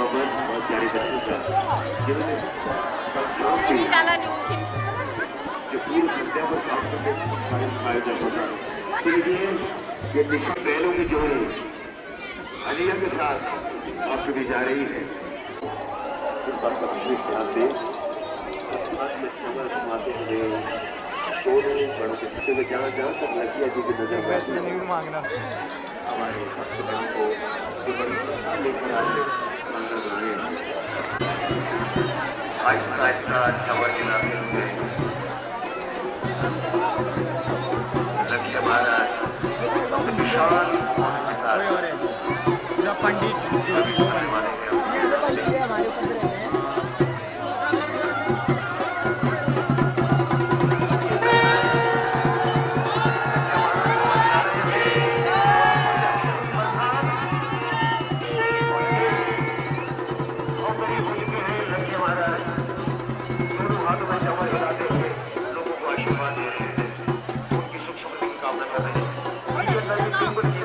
अमर और प्यारे बच्चों का जिन्होंने जो पूरी संध्या पर काम करके आयोजन होता है। ये निशा बैलों की जोड़ी अनिया के साथ आपके भी जा रही है। इस बात का विशेष ध्यान दें। घुमाते हुए दोनों बड़ों के पीछे में जहाँ जहाँ तक लखिया जी की नजर मांगना हमारे भक्तजनों को जो बड़ी लेकर आए आहिस्ता आहिस्ता चवर गिराते हुए लखिया महाराज विशाल के साथ पंडित वाले हैं। लोगों को आशीर्वाद दे रहे हैं, उनकी सुख समृद्धि की कामना कर रहे हैं।